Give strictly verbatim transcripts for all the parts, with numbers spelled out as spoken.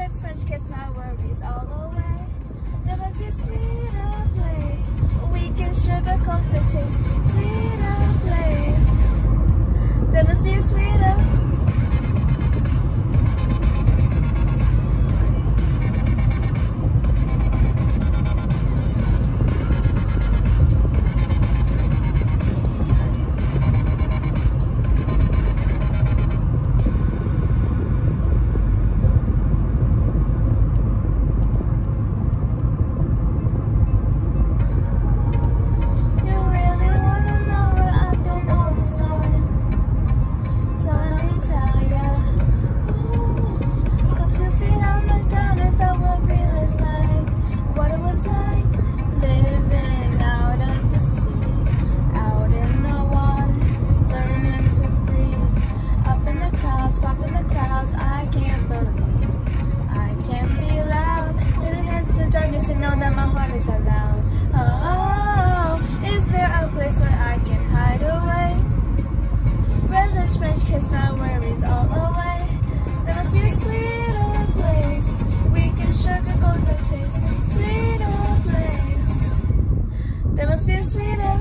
lips, French kiss my worries all away. There must be a sweeter place. We can sugarcoat the taste. Sweeter place. There must be a sweeter. Know that my heart is loud. Oh, is there a place where I can hide away? Red lips, French kiss my worries all away. There must be a sweeter place. We can sugarcoat the taste. Sweeter place. There must be a sweeter.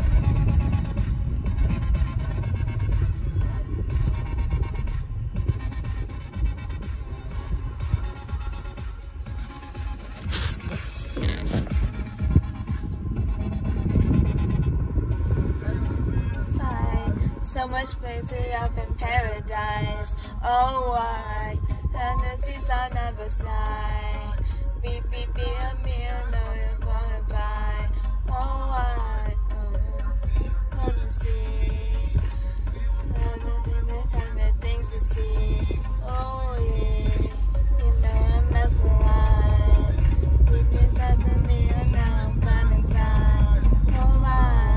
So much beauty up in paradise. Oh, why? And the seas I never sigh. Beep, beep, beep, me, I know you're gonna buy. Oh, why? Oh, come to see. Everything, the kind of things to see. Oh, yeah. You know I'm mesmerized. You did that to me, and now I'm kind of tired. Oh, why?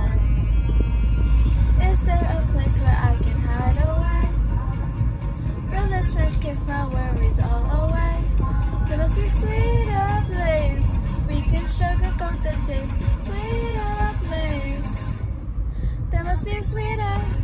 Is there a place where I can hide away? Red lips, French kiss my worries all away. There must be a sweeter place. We can sugarcoat the taste. Sweeter place. There must be a sweeter.